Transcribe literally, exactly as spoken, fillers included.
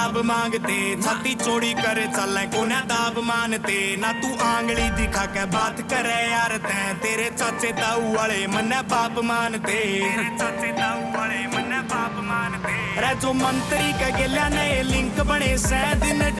दाब मांगते छाती चोड़ी करे चल कोना दाब मानते ना तू आंगली दिखा के बात करे यार तैं तेरे चाचे ताऊ वाले मन्ने बाप मानते तेरे चाचे ताऊ वाले मन्ने बाप मानते रे जो मंत्री के गेल्या ने लिंक बने सै दिन